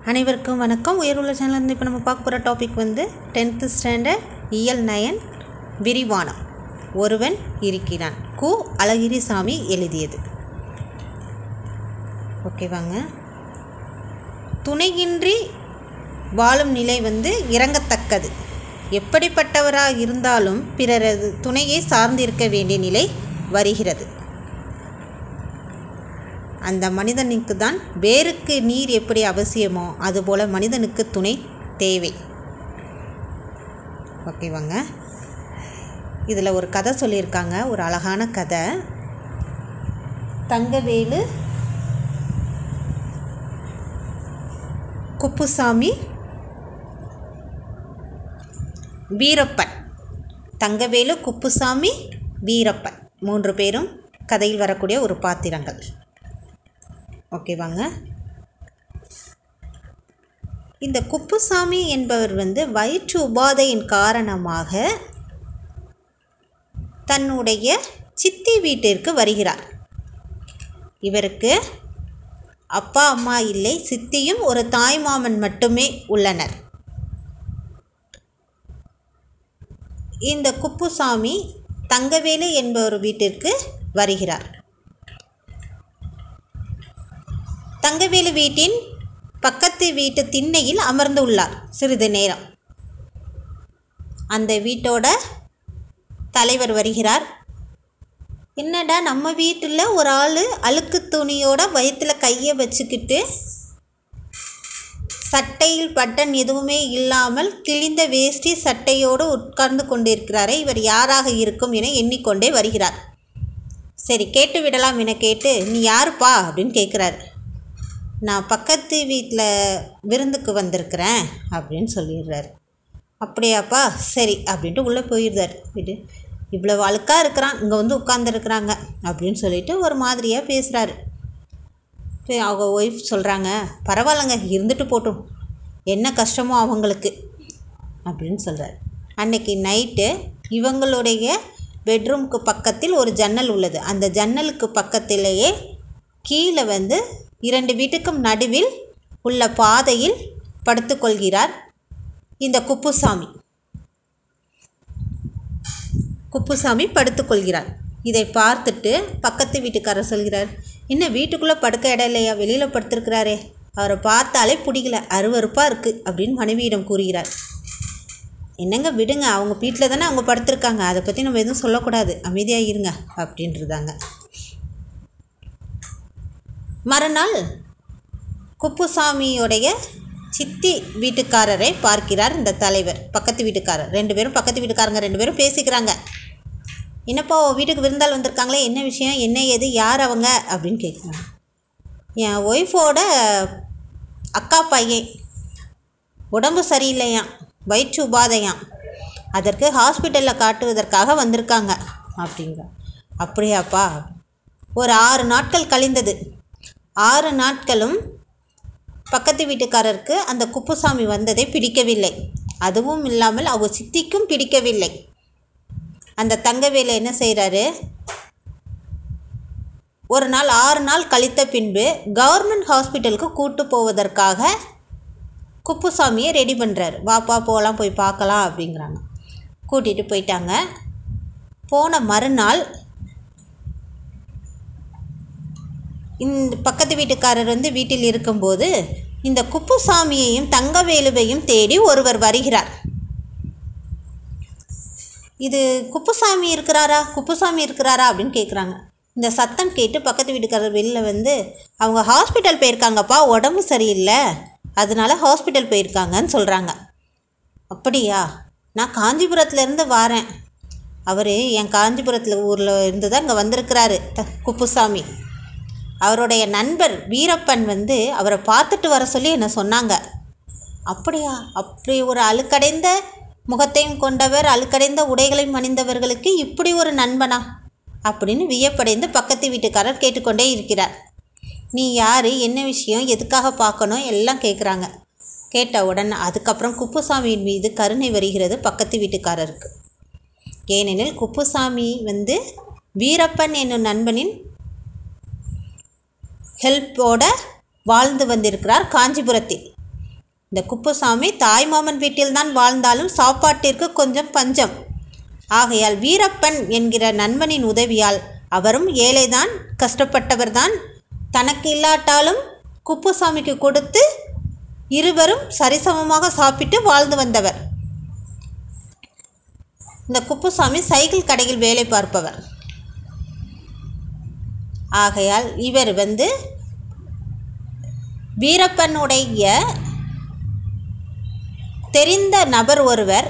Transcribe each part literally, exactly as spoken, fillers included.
அனைவருக்கும் வணக்கம். உயர்வுள்ள சேனலிருந்து இப்போ நம்ம பார்க்க போகிற டாபிக் வந்து டென்த்து ஸ்டாண்டர்ட் இயல் நயன் விரிவானம். ஒருவன் இருக்கிறான். கு அழகிரிசாமி எழுதியது. ஓகேவாங்க. துணையின்றி வாழும் நிலை வந்து இறங்கத்தக்கது. எப்படிப்பட்டவராக இருந்தாலும் பிறரது துணையை சார்ந்திருக்க வேண்டிய நிலை வருகிறது. அந்த மனிதனுக்கு தான் வேருக்கு நீர் எப்படி அவசியமோ அதுபோல் மனிதனுக்கு துணை தேவை. ஓகேவாங்க. இதில் ஒரு கதை சொல்லியிருக்காங்க, ஒரு அழகான கதை. தங்கவேலு, குப்புசாமி, வீரப்பன். தங்கவேலு, குப்புசாமி, வீரப்பன் மூன்று பேரும் கதையில் வரக்கூடிய ஒரு பாத்திரங்கள். ஓகேவாங்க. இந்த குப்புசாமி என்பவர் வந்து வயிற்று உபாதையின் காரணமாக தன்னுடைய சித்தி வீட்டிற்கு வருகிறார். இவருக்கு அப்பா அம்மா இல்லை, சித்தியும் ஒரு தாய்மாமன் மட்டுமே உள்ளனர். இந்த குப்புசாமி தங்கவேலு என்பவர் வீட்டிற்கு வருகிறார். தங்கவேலு வீட்டின் பக்கத்து வீட்டு திண்ணையில் அமர்ந்து உள்ளார். சிறிது நேரம் அந்த வீட்டோட தலைவர் வருகிறார். என்னடா நம்ம வீட்டில் ஒரு ஆள் அழுக்கு துணியோட வயிற்றில் கையை வச்சுக்கிட்டு சட்டையில் பட்டன் எதுவுமே இல்லாமல் கிழிந்த வேஷ்டி சட்டையோடு உட்கார்ந்து கொண்டிருக்கிறாரே, இவர் யாராக இருக்கும் என எண்ணிக்கொண்டே வருகிறார். சரி, கேட்டு விடலாம் என கேட்டு, நீ யாருப்பா அப்படின்னு கேட்குறாரு. நான் பக்கத்து வீட்டில் விருந்துக்கு வந்திருக்கிறேன் அப்படின்னு சொல்லிடுறாரு. அப்படியாப்பா, சரி அப்படின்ட்டு உள்ளே போயிடுறாரு. வீட்டு இவ்வளோ அழுக்காக இருக்கிறான், இங்கே வந்து உட்காந்துருக்குறாங்க அப்படின்னு சொல்லிட்டு ஒரு மாதிரியாக பேசுகிறாரு. அவங்க ஒய்ஃப் சொல்கிறாங்க, பரவாயில்லைங்க, இருந்துட்டு போட்டும், என்ன கஷ்டமோ அவங்களுக்கு அப்படின்னு சொல்கிறார். அன்னைக்கு நைட்டு இவங்களுடைய பெட்ரூமுக்கு பக்கத்தில் ஒரு ஜன்னல் உள்ளது. அந்த ஜன்னலுக்கு பக்கத்திலேயே கீழே வந்து இரண்டு வீட்டுக்கும் நடுவில் உள்ள பாதையில் படுத்துக்கொள்கிறார் இந்த குப்புசாமி. குப்புசாமி படுத்துக்கொள்கிறார். இதை பார்த்துட்டு பக்கத்து வீட்டுக்காரர் சொல்கிறார், இன்னும் வீட்டுக்குள்ளே படுக்க இடம் இல்லையா, வெளியில் படுத்துருக்கிறாரே, அவரை பார்த்தாலே பிடிக்கல, அருவருப்பாக இருக்குது அப்படின்னு மனைவியிடம் கூறுகிறார். என்னங்க விடுங்க, அவங்க வீட்டில் தானே அவங்க படுத்திருக்காங்க, அதை பற்றி நம்ம எதுவும் சொல்லக்கூடாது, அமைதியாக இருங்க அப்படின்றதாங்க. மறுநாள் குப்புசாமியோடைய சித்தி வீட்டுக்காரரை பார்க்கிறார் இந்த தலைவர். பக்கத்து வீட்டுக்காரர் ரெண்டு பேரும் பக்கத்து வீட்டுக்காரங்க ரெண்டு பேரும் பேசிக்கிறாங்க. என்னப்பா வீட்டுக்கு விருந்தாள் வந்திருக்காங்களே, என்ன விஷயம், என்ன ஏது, யார் அவங்க அப்படின்னு கேட்குறாங்க. என் ஒய்ஃபோட அக்கா பையன் உடம்பு சரியில்லையாம், வயிற்று உபாதையாம், அதற்கு ஹாஸ்பிட்டலில் காட்டுவதற்காக வந்திருக்காங்க அப்படிங்க. அப்படியாப்பா. ஒரு ஆறு நாட்கள் கழிந்தது. ஆறு நாட்களும் பக்கத்து வீட்டுக்காரருக்கு அந்த குப்புசாமி வந்ததை பிடிக்கவில்லை. அதுவும் இல்லாமல் அவங்க சித்திக்கும் பிடிக்கவில்லை. அந்த தங்கவேலு என்ன செய்கிறாரு, ஒரு நாள் ஆறு நாள் கழித்த பின்பு கவர்மெண்ட் ஹாஸ்பிட்டலுக்கு கூட்டு போவதற்காக குப்புசாமியை ரெடி பண்ணுறாரு. வாப்பா போகலாம், போய் பார்க்கலாம் அப்படிங்கிறாங்க. கூட்டிகிட்டு போயிட்டாங்க. போன மறுநாள் இந்த பக்கத்து வீட்டுக்காரர் வந்து வீட்டில் இருக்கும்போது இந்த குப்புசாமியையும் தங்கவேலுவையும் தேடி ஒருவர் வருகிறார். இது குப்புசாமி இருக்கிறாரா, குப்புசாமி இருக்கிறாரா அப்படின்னு கேட்குறாங்க. இந்த சத்தம் கேட்டு பக்கத்து வீட்டுக்காரர் வெளியில் வந்து, அவங்க ஹாஸ்பிட்டல் போயிருக்காங்கப்பா, உடம்பு சரியில்லை, அதனால ஹாஸ்பிட்டல் போயிருக்காங்கன்னு சொல்கிறாங்க. அப்படியா, நான் காஞ்சிபுரத்துலேருந்து வரேன், அவர் என் காஞ்சிபுரத்தில் ஊரில் இருந்து தான் இங்கே வந்திருக்கிறாரு த குப்புசாமி. அவருடைய நண்பர் வீரப்பன் வந்து அவரை பார்த்துட்டு வர சொல்லி என்ன சொன்னாங்க. அப்படியா, அப்படி ஒரு அழுக்கடைந்த முகத்தையும் கொண்டவர், அழுக்கடைந்த உடைகளையும் அணிந்தவர்களுக்கு இப்படி ஒரு நண்பனா அப்படின்னு வியப்படைந்து பக்கத்து வீட்டுக்காரர் கேட்டுக்கொண்டே இருக்கிறார். நீ யார், என்ன விஷயம், எதுக்காக பார்க்கணும் எல்லாம் கேட்குறாங்க. கேட்ட உடனே அதுக்கப்புறம் குப்புசாமியின் மீது கருணை வருகிறது பக்கத்து வீட்டுக்காரருக்கு. ஏனெனில் குப்புசாமி வந்து வீரப்பன் என்னும் நண்பனின் ஹெல்ப்போட வாழ்ந்து வந்திருக்கிறார் காஞ்சிபுரத்தில். இந்த குப்புசாமி தாய்மாமன் வீட்டில்தான் வாழ்ந்தாலும் சாப்பாட்டிற்கு கொஞ்சம் பஞ்சம். ஆகையால் வீரப்பன் என்கிற நண்பனின் உதவியால், அவரும் ஏழைதான், கஷ்டப்பட்டவர்தான், தனக்கு இல்லாட்டாலும் குப்புசாமிக்கு கொடுத்து இருவரும் சரிசமமாக சாப்பிட்டு வாழ்ந்து வந்தவர். இந்த குப்புசாமி சைக்கிள் கடையில் வேலை பார்ப்பவர். ஆகையால் இவர் வந்து வீரப்பனுடைய தெரிந்த நபர் ஒருவர்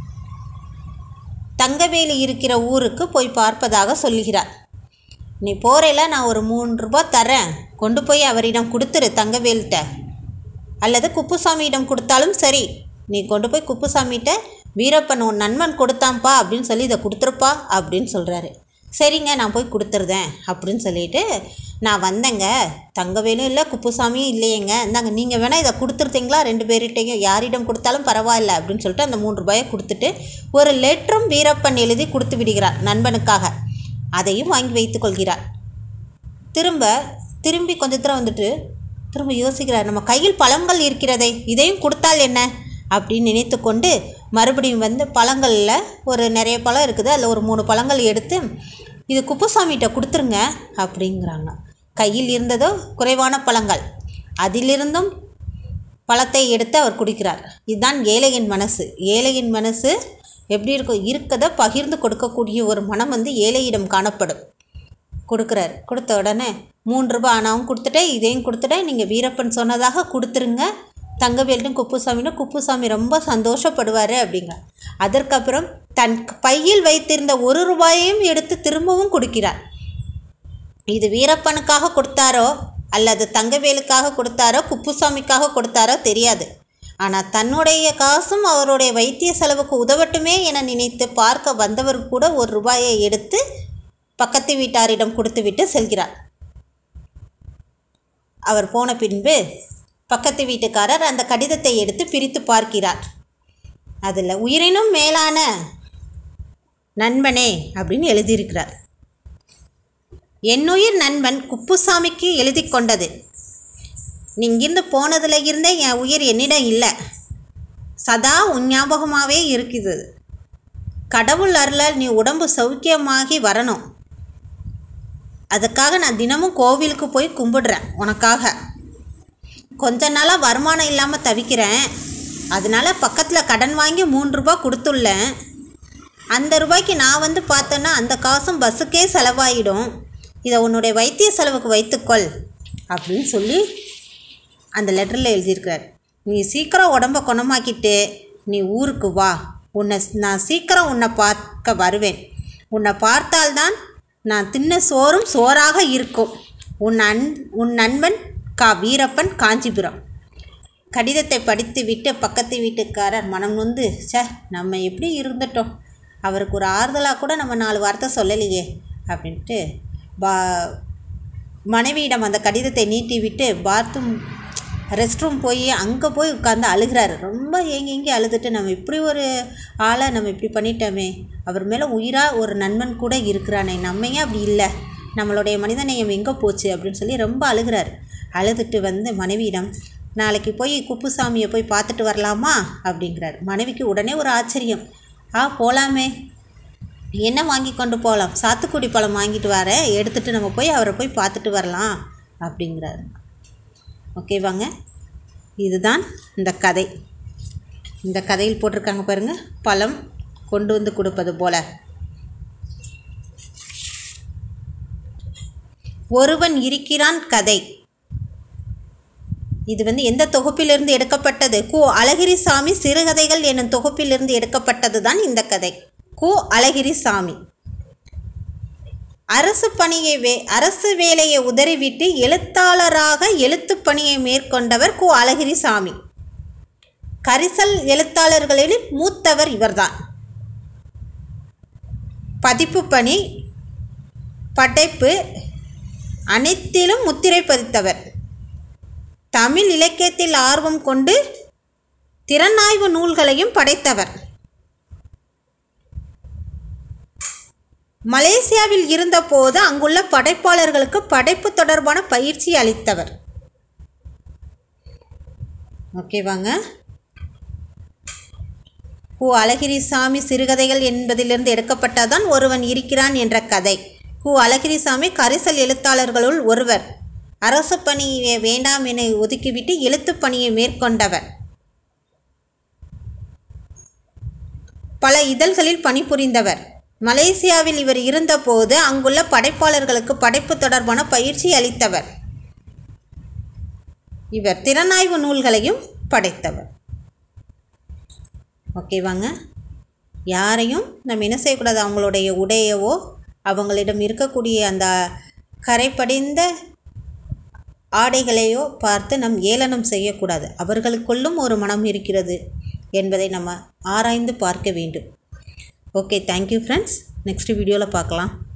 தங்கவேலு இருக்கிற ஊருக்கு போய் பார்ப்பதாக சொல்லுகிறார். நீ போகிறேல, நான் ஒரு மூன்று ரூபா தரேன், கொண்டு போய் அவரிடம் கொடுத்துரு தங்கவேல்கிட்ட, அல்லது குப்புசாமியிடம் கொடுத்தாலும் சரி, நீ கொண்டு போய் குப்புசாமிகிட்ட வீரப்பன் உன் நண்பன் கொடுத்தான்ப்பா அப்படின்னு சொல்லி இதை கொடுத்துருப்பா அப்படின்னு சொல்கிறாரு. சரிங்க, நான் போய் கொடுத்துருதேன் அப்படின்னு சொல்லிட்டு, நான் வந்தேங்க, தங்கவேலும் இல்லை குப்புசாமியும் இல்லையேங்க, இந்தாங்க நீங்கள் வேணால் இதை கொடுத்துருத்தீங்களா ரெண்டு பேர்கிட்டையும், யாரிடம் கொடுத்தாலும் பரவாயில்ல அப்படின்னு சொல்லிட்டு அந்த மூன்று ரூபாயை கொடுத்துட்டு ஒரு லெட்டரும் வீரப்பன் எழுதி கொடுத்து விடுகிறார் நண்பனுக்காக. அதையும் வாங்கி வைத்து கொள்கிறார். திரும்ப திரும்பி கொஞ்ச தூரம் வந்துட்டு திரும்ப யோசிக்கிறார், நம்ம கையில் பழங்கள் இருக்கிறதே, இதையும் கொடுத்தால் என்ன அப்படின்னு நினைத்து கொண்டு மறுபடியும் வந்து பழங்களில் ஒரு நிறைய பழம் இருக்குது, அதில் ஒரு மூணு பழங்கள் எடுத்து இது குப்புசாமிகிட்ட கொடுத்துருங்க அப்படிங்கிறாங்க. கையில் இருந்ததோ குறைவான பழங்கள், அதிலிருந்தும் பழத்தை எடுத்து அவர் குடிக்கிறார். இதுதான் ஏழையின் மனசு. ஏழையின் மனசு எப்படி இருக்கும்? இருக்கதை பகிர்ந்து கொடுக்கக்கூடிய ஒரு மனம் வந்து ஏழையிடம் காணப்படும். கொடுக்குறாரு. கொடுத்த உடனே மூன்று ரூபாய் ஆனாவும் கொடுத்துட்டேன், இதையும் கொடுத்துட்டேன், நீங்கள் வீரப்பன் சொன்னதாக கொடுத்துருங்க தங்கவேலும் குப்புசாமின்னு. குப்புசாமி ரொம்ப சந்தோஷப்படுவார் அப்படிங்க. அதற்கப்புறம் தன் பையில் வைத்திருந்த ஒரு ரூபாயையும் எடுத்து திரும்பவும் கொடுக்கிறார். இது வீரப்பனுக்காக கொடுத்தாரோ அல்லது தங்கவேலுக்காக கொடுத்தாரோ குப்புசாமிக்காக கொடுத்தாரோ தெரியாது. ஆனால் தன்னுடைய காசும் அவருடைய வைத்திய செலவுக்கு உதவட்டுமே என நினைத்து பார்க்க வந்தவர் கூட ஒரு ரூபாயை எடுத்து பக்கத்து வீட்டாரிடம் கொடுத்துவிட்டு செல்கிறார். அவர் போன பின்பு பக்கத்து வீட்டுக்காரர் அந்த கடிதத்தை எடுத்து பிரித்து பார்க்கிறார். அதில் உயிரினும் மேலான நண்பனே அப்படின்னு எழுதியிருக்கிறார். என்னுயிர் நண்பன் குப்புசாமிக்கு எழுதி கொண்டது. நீ இங்கிருந்து போனதில் இருந்தே என் உயிர் என்னிடம் இல்லை, சதா உன் ஞாபகமாகவே இருக்குது. கடவுள் அருளால் நீ உடம்பு சௌக்கியமாகி வரணும். அதுக்காக நான் தினமும் கோவிலுக்கு போய் கும்பிடுறேன் உனக்காக. கொஞ்ச நாளாக வருமானம் இல்லாமல் தவிக்கிறேன், அதனால் பக்கத்தில் கடன் வாங்கி மூன்று ரூபா கொடுத்துள்ளேன். அந்த ரூபாய்க்கு நான் வந்து பார்த்தேன்னா அந்த காசும் பஸ்ஸுக்கே செலவாயிடும். இதை உன்னுடைய வைத்திய செலவுக்கு வைத்துக்கொள் அப்படின்னு சொல்லி அந்த லெட்டரில் எழுதியிருக்கிறார். நீ சீக்கிரம் உடம்பை குணமாக்கிட்டு நீ ஊருக்கு வா, உன்னை நான் சீக்கிரம் உன்னை பார்க்க வருவேன். உன்னை பார்த்தால்தான் நான் தின்ன சோறும் சோறாக இருக்கும். உன் அன் உன் நண்பன் கா வீரப்பன், காஞ்சிபுரம். கடிதத்தை படித்து விட்டு பக்கத்து வீட்டுக்காரர் மனம் நொந்து, சே நம்ம எப்படி இருந்துட்டோம், அவருக்கு ஒரு ஆறுதலாக கூட நம்ம நாலு வார்த்தை சொல்லலையே அப்படின்ட்டு பா மனைவியிடம் அந்த கடிதத்தை நீட்டி விட்டு பாத்ரூம் ரெஸ்ட் ரூம் போய் அங்கே போய் உட்காந்து அழுகிறாரு. ரொம்ப ஏங்கி ஏங்கி அழுதுட்டு, நம்ம இப்படி ஒரு ஆளை நம்ம இப்படி பண்ணிட்டோமே, அவர் மேலே உயிராக ஒரு நண்பன் கூட இருக்கிறானே, நம்ம ஏன் அப்படி இல்லை, நம்மளுடைய மனிதநேயம் எங்கே போச்சு அப்படின்னு சொல்லி ரொம்ப அழுகிறார். அழுதுட்டு வந்து மனைவியிடம், நாளைக்கு போய் குப்புசாமியை போய் பார்த்துட்டு வரலாமா அப்படிங்கிறார். மனைவிக்கு உடனே ஒரு ஆச்சரியம். ஆ போகலாமே, என்ன வாங்கி கொண்டு போகலாம், சாத்துக்குடி பழம் வாங்கிட்டு வரேன், எடுத்துகிட்டு நம்ம போய் அவரை போய் பார்த்துட்டு வரலாம் அப்படிங்கிறார். ஓகேவாங்க, இதுதான் இந்த கதை. இந்த கதையில் போட்டிருக்காங்க பாருங்கள், பழம் கொண்டு வந்து கொடுப்பது போல. ஒருவன் இருக்கிறான் கதை. இது வந்து எந்த தொகுப்பிலிருந்து எடுக்கப்பட்டது? கு அழகிரிசாமி சிறுகதைகள் என்னும் தொகுப்பிலிருந்து எடுக்கப்பட்டது தான் இந்த கதை. கு அழகிரிசாமி. அரசு பணியை வே அரசு வேலையை உதறிவிட்டு எழுத்தாளராக எழுத்து பணியை மேற்கொண்டவர் கு அழகிரிசாமி. கரிசல் எழுத்தாளர்களில் மூத்தவர் இவர்தான். பதிப்பு பணி, படைப்பு அனைத்திலும் முத்திரை பதித்தவர். தமிழ் இலக்கியத்தில் ஆர்வம் கொண்டு திறனாய்வு நூல்களையும் படைத்தவர். மலேசியாவில் இருந்தபோது அங்குள்ள படைப்பாளர்களுக்கு படைப்பு தொடர்பான பயிற்சி அளித்தவர். ஓகேவாங்க. கு அழகிரிசாமி சிறுகதைகள் என்பதிலிருந்து எடுக்கப்பட்டதான் ஒருவன் இருக்கிறான் என்ற கதை. கு அழகிரிசாமி கரிசல் எழுத்தாளர்களுள் ஒருவர். அரசு பணியை வேண்டாம் என ஒதுக்கிவிட்டு எழுத்துப் பணியை மேற்கொண்டவர். பல இதழ்களில் பணிபுரிந்தவர். மலேசியாவில் இவர் இருந்தபோது அங்குள்ள படைப்பாளர்களுக்கு படைப்பு தொடர்பான பயிற்சி அளித்தவர். இவர் திறனாய்வு நூல்களையும் படைத்தவர். ஓகேவாங்க. யாரையும் நம்ம என்ன செய்யக்கூடாது, அவங்களுடைய உடையவோ அவங்களிடம் இருக்கக்கூடிய அந்த கரைப்படிந்த ஆடைகளையோ பார்த்து நம் ஏளனம் செய்யக்கூடாது. அவர்களுக்குள்ளும் ஒரு மனம் இருக்கிறது என்பதை நம்ம ஆராய்ந்து பார்க்க வேண்டும். Okay, thank you friends. நெக்ஸ்ட் வீடியோவில் பார்க்கலாம்.